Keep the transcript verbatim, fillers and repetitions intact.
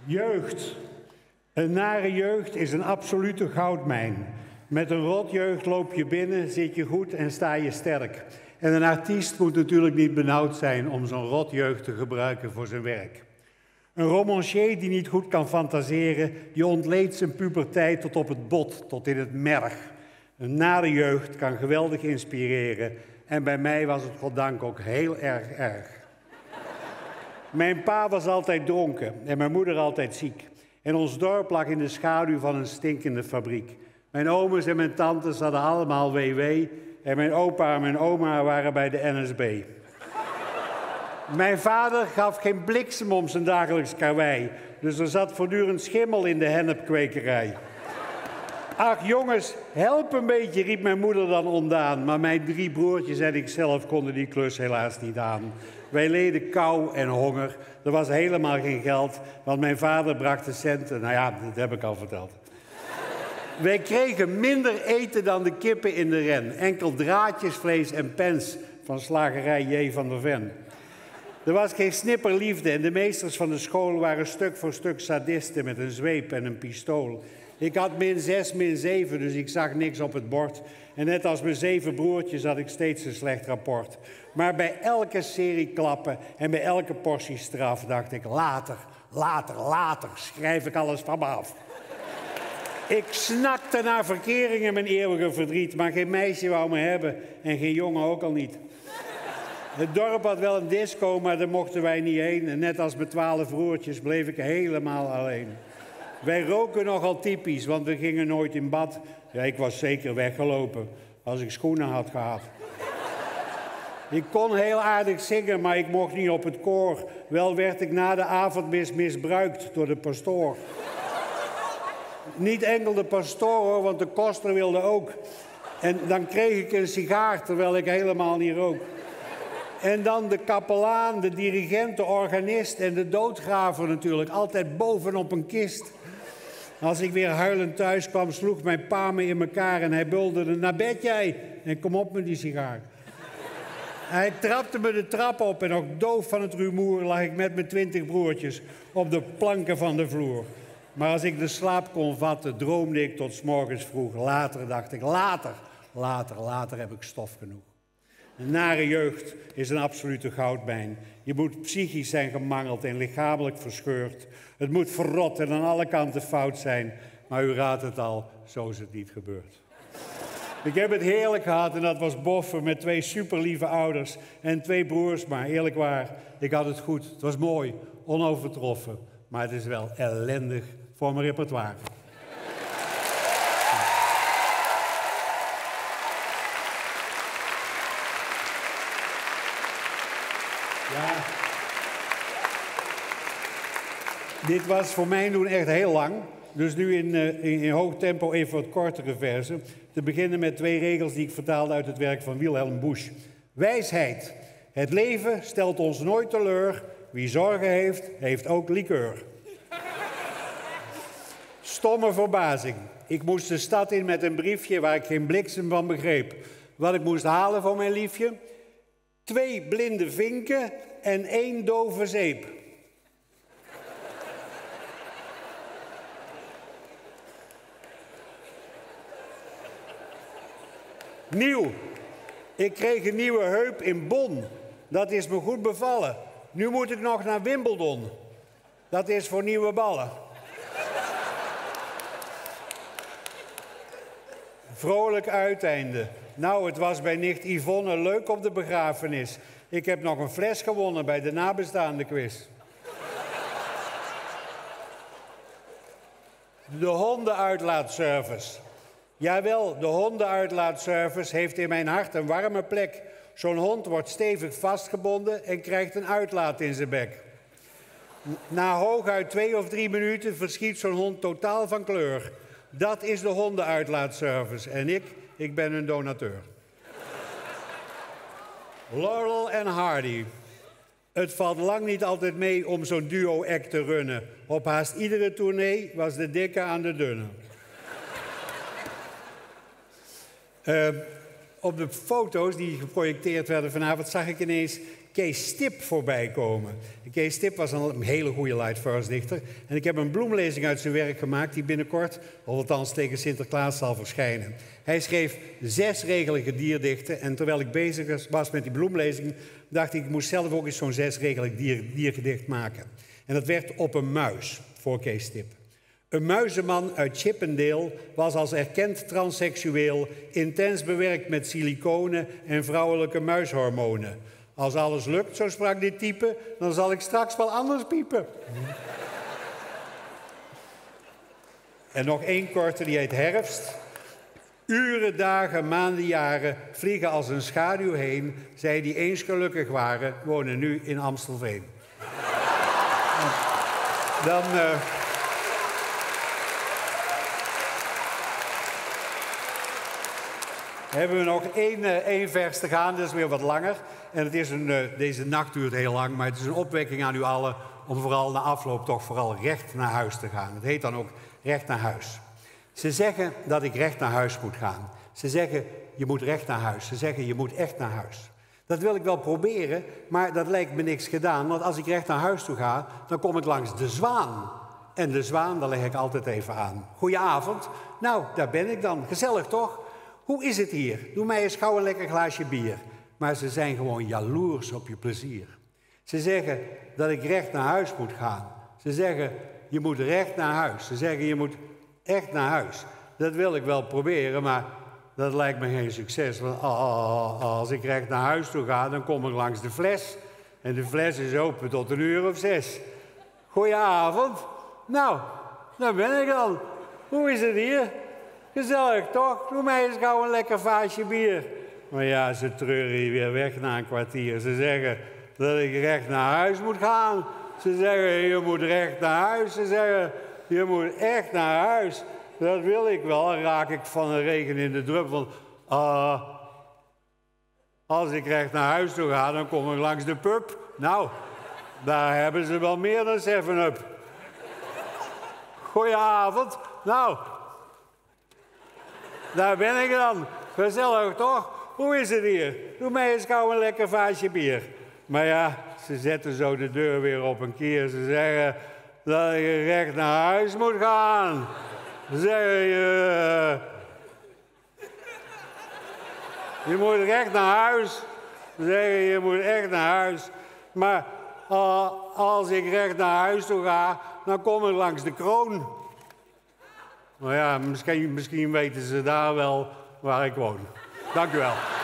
Jeugd. Een nare jeugd is een absolute goudmijn. Met een rotjeugd loop je binnen, zit je goed en sta je sterk. En een artiest moet natuurlijk niet benauwd zijn om zo'n rotjeugd te gebruiken voor zijn werk. Een romancier die niet goed kan fantaseren, die ontleedt zijn puberteit tot op het bot, tot in het merg. Een nare jeugd kan geweldig inspireren en bij mij was het goddank ook heel erg erg. Mijn pa was altijd dronken en mijn moeder altijd ziek. En ons dorp lag in de schaduw van een stinkende fabriek. Mijn ooms en mijn tantes hadden allemaal W W en mijn opa en mijn oma waren bij de N S B. Mijn vader gaf geen bliksem om zijn dagelijks karwei, dus er zat voortdurend schimmel in de hennepkwekerij. Ach jongens, help een beetje, riep mijn moeder dan ondaan, maar mijn drie broertjes en ik zelf konden die klus helaas niet aan. Wij leden kou en honger, er was helemaal geen geld, want mijn vader bracht de centen, nou ja, dat heb ik al verteld. Wij kregen minder eten dan de kippen in de ren, enkel draadjesvlees en pens van slagerij J. van der Ven. Er was geen snipper liefde en de meesters van de school waren stuk voor stuk sadisten met een zweep en een pistool. Ik had min zes, min zeven, dus ik zag niks op het bord. En net als mijn zeven broertjes had ik steeds een slecht rapport. Maar bij elke serie klappen en bij elke portie straf dacht ik, later, later, later schrijf ik alles van me af. Ik snakte naar verkering in mijn eeuwige verdriet, maar geen meisje wou me hebben en geen jongen ook al niet. Het dorp had wel een disco, maar daar mochten wij niet heen. En net als mijn twaalf broertjes bleef ik helemaal alleen. Wij roken nogal typisch, want we gingen nooit in bad. Ja, ik was zeker weggelopen als ik schoenen had gehad. Ik kon heel aardig zingen, maar ik mocht niet op het koor. Wel werd ik na de avondmis misbruikt door de pastoor. Niet enkel de pastoor, hoor, want de koster wilde ook. En dan kreeg ik een sigaar, terwijl ik helemaal niet rook. En dan de kapelaan, de dirigent, de organist en de doodgraver natuurlijk. Altijd bovenop een kist. Als ik weer huilend thuis kwam, sloeg mijn pa me in elkaar en hij bulderde, naar bed jij, en kom op met die sigaar. Hij trapte me de trap op en nog doof van het rumoer lag ik met mijn twintig broertjes op de planken van de vloer. Maar als ik de slaap kon vatten, droomde ik tot 's morgens vroeg. Later dacht ik, later, later, later heb ik stof genoeg. Een nare jeugd is een absolute goudmijn. Je moet psychisch zijn gemangeld en lichamelijk verscheurd. Het moet verrot en aan alle kanten fout zijn. Maar u raadt het al, zo is het niet gebeurd. Ik heb het heerlijk gehad en dat was boffen met twee superlieve ouders en twee broers. Maar eerlijk waar, ik had het goed. Het was mooi, onovertroffen. Maar het is wel ellendig voor mijn repertoire. Ja. Dit was voor mijn doen echt heel lang. Dus nu in, uh, in, in hoog tempo even wat kortere verzen. Te beginnen met twee regels die ik vertaalde uit het werk van Wilhelm Busch. Wijsheid. Het leven stelt ons nooit teleur. Wie zorgen heeft, heeft ook likeur. Stomme verbazing. Ik moest de stad in met een briefje waar ik geen bliksem van begreep. Wat ik moest halen voor mijn liefje? Twee blinde vinken en één dove zeep. Nieuw. Ik kreeg een nieuwe heup in Bonn. Dat is me goed bevallen. Nu moet ik nog naar Wimbledon. Dat is voor nieuwe ballen. Vrolijk uiteinde. Nou, het was bij nicht Yvonne leuk op de begrafenis. Ik heb nog een fles gewonnen bij de nabestaande quiz. De hondenuitlaatservice. Jawel, de hondenuitlaatservice heeft in mijn hart een warme plek. Zo'n hond wordt stevig vastgebonden en krijgt een uitlaat in zijn bek. Na hooguit twee of drie minuten verschiet zo'n hond totaal van kleur. Dat is de hondenuitlaatservice en ik, ik ben een donateur. Laurel en Hardy. Het valt lang niet altijd mee om zo'n duo-act te runnen. Op haast iedere tournee was de dikke aan de dunne. Uh, op de foto's die geprojecteerd werden vanavond zag ik ineens Kees Stip voorbij komen. Kees Stip was een hele goede light verse dichter. En ik heb een bloemlezing uit zijn werk gemaakt die binnenkort, of althans tegen Sinterklaas, zal verschijnen. Hij schreef zesregelige dierdichten. En terwijl ik bezig was met die bloemlezing, dacht ik, ik moest zelf ook eens zo'n zesregelig dier, diergedicht maken. En dat werd Op een muis, voor Kees Stip. Een muizenman uit Chippendale was als erkend transseksueel intens bewerkt met siliconen en vrouwelijke muishormonen. Als alles lukt, zo sprak dit type, dan zal ik straks wel anders piepen. En nog één korte, die heet Herfst. Uren, dagen, maanden, jaren vliegen als een schaduw heen. Zij die eens gelukkig waren, wonen nu in Amstelveen. Dan... Uh... hebben we nog één, uh, één vers te gaan, dat is weer wat langer. En het is een, uh, deze nacht duurt heel lang, maar het is een opwekking aan u allen om vooral na afloop toch vooral recht naar huis te gaan. Het heet dan ook recht naar huis. Ze zeggen dat ik recht naar huis moet gaan. Ze zeggen, je moet recht naar huis. Ze zeggen, je moet echt naar huis. Dat wil ik wel proberen, maar dat lijkt me niks gedaan. Want als ik recht naar huis toe ga, dan kom ik langs de Zwaan. En de Zwaan, daar leg ik altijd even aan. Goedenavond. Nou, daar ben ik dan. Gezellig toch? Hoe is het hier? Doe mij eens gauw een lekker glaasje bier. Maar ze zijn gewoon jaloers op je plezier. Ze zeggen dat ik recht naar huis moet gaan. Ze zeggen, je moet recht naar huis. Ze zeggen, je moet echt naar huis. Dat wil ik wel proberen, maar dat lijkt me geen succes. Want als ik recht naar huis toe ga, dan kom ik langs de fles. En de fles is open tot een uur of zes. Goedenavond. Nou, daar ben ik dan. Hoe is het hier? Gezellig, toch? Doe mij eens gauw een lekker vaasje bier. Maar ja, ze treuren hier weer weg na een kwartier. Ze zeggen dat ik recht naar huis moet gaan. Ze zeggen, je moet recht naar huis. Ze zeggen, je moet echt naar huis. Dat wil ik wel. Dan raak ik van een regen in de druppel. Uh, als ik recht naar huis toe ga, dan kom ik langs de pub. Nou, daar hebben ze wel meer dan seven up. Goedenavond. Nou... daar ben ik dan. Gezellig, toch? Hoe is het hier? Doe mij eens gauw een lekker vaasje bier. Maar ja, ze zetten zo de deur weer op een kier. Ze zeggen dat ik recht naar huis moet gaan. Ze zeggen, je... je moet recht naar huis. Ze zeggen, je moet echt naar huis. Maar uh, als ik recht naar huis toe ga, dan kom ik langs de Kroon. Nou ja, misschien, misschien weten ze daar wel waar ik woon. Dank u wel.